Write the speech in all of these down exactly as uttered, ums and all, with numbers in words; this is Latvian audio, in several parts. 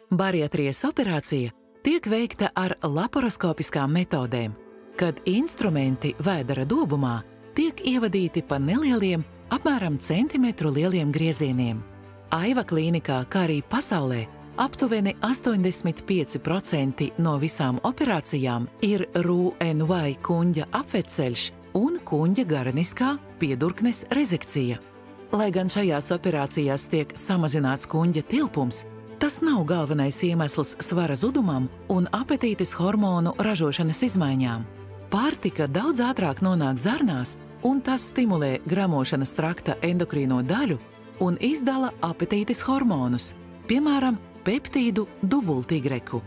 Bariatrijas operācija tiek veikta ar laparoskopiskām metodēm, kad instrumenti vēdera dobumā tiek ievadīti pa nelieliem, apmēram centimetru lieliem griezieniem. Aiva klīnikā, kā arī pasaulē, aptuveni astoņdesmit pieci procenti no visām operācijām ir R U N Y kuņģa apveceļš un kuņģa gareniskā piedurknes rezekcija. Lai gan šajās operācijās tiek samazināts kuņģa tilpums, tas nav galvenais iemesls svara zudumam un apetītes hormonu ražošanas izmaiņām. Pārtika daudz ātrāk nonāk zarnās, un tas stimulē gramošanas trakta endokrīno daļu un izdala apetītes hormonus, piemēram, peptīdu dubultigreku.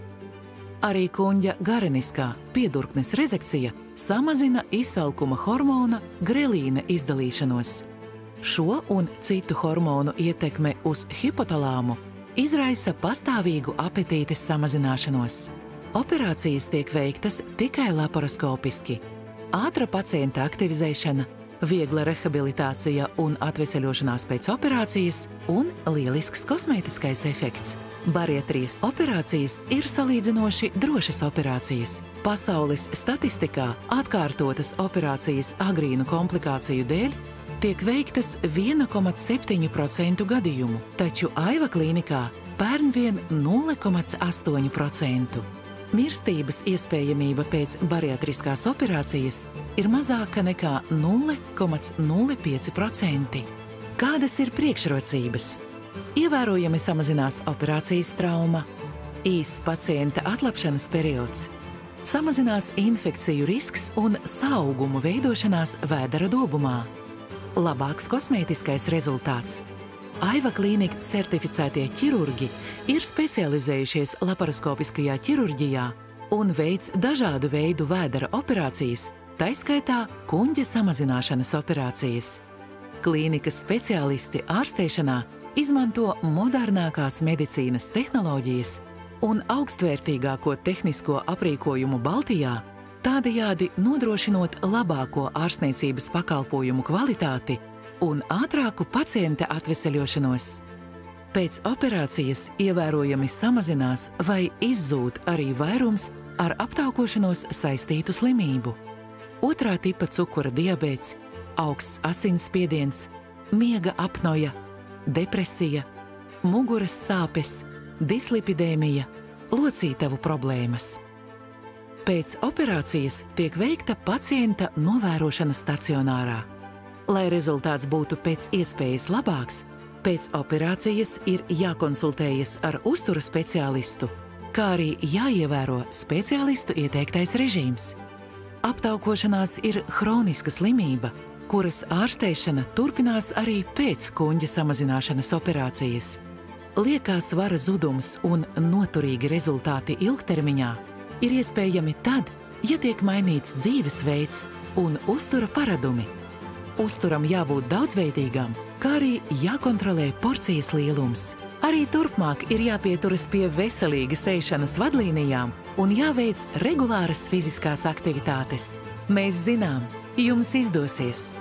Arī kuņģa gareniskā piedurknes rezekcija samazina izsalkuma hormona grelīna izdalīšanos. Šo un citu hormonu ietekme uz hipotalāmu izraisa pastāvīgu apetītes samazināšanos. Operācijas tiek veiktas tikai laparoskopiski. Ātra pacienta aktivizēšana, viegla rehabilitācija un atveseļošanās pēc operācijas un lielisks kosmētiskais efekts. Bariatrijas operācijas ir salīdzinoši drošas operācijas. Pasaules statistikā atkārtotas operācijas agrīnu komplikāciju dēļ tiek veiktas viena komats septiņi procenti gadījumu, taču Aiva klīnikā pērn vien nulle komats astoņi procenti. Mirstības iespējamība pēc bariatriskās operācijas ir mazāka nekā nulle komats nulle pieci procenti. Kādas ir priekšrocības? Ievērojami samazinās operācijas trauma, īss pacienta atlapšanas periods, samazinās infekciju risks un saaugumu veidošanās vēdera dobumā, labāks kosmētiskais rezultāts. Aiva klīnika certificētie ķirurģi ir specializējušies laparoskopiskajā ķirurģijā un veic dažādu veidu vēdera operācijas, taiskaitā kuņģa samazināšanas operācijas. Klīnikas speciālisti ārstēšanā izmanto modernākās medicīnas tehnoloģijas un augstvērtīgāko tehnisko aprīkojumu Baltijā, tādējādi nodrošinot labāko ārstniecības pakalpojumu kvalitāti un ātrāku pacienta atveseļošanos. Pēc operācijas ievērojami samazinās vai izzūd arī vairums ar aptaukošanos saistītu slimību. Otrā tipa cukura diabēts, augsts asinsspiediens, miega apnoja, depresija, muguras sāpes, dislipidēmija, locītavu problēmas. Pēc operācijas tiek veikta pacienta novērošana stacionārā. Lai rezultāts būtu pēc iespējas labāks, pēc operācijas ir jākonsultējas ar uztura speciālistu, kā arī jāievēro speciālistu ieteiktais režīms. Aptaukošanās ir hroniska slimība, kuras ārstēšana turpinās arī pēc kuņģa samazināšanas operācijas. Liekā svara zudums un noturīgi rezultāti ilgtermiņā ir iespējami tad, ja tiek mainīts dzīvesveids un uztura paradumi. Uzturam jābūt daudzveidīgam, kā arī jākontrolē porcijas lielums. Arī turpmāk ir jāpieturas pie veselīgas ēšanas vadlīnijām un jāveic regulāras fiziskās aktivitātes. Mēs zinām, jums izdosies!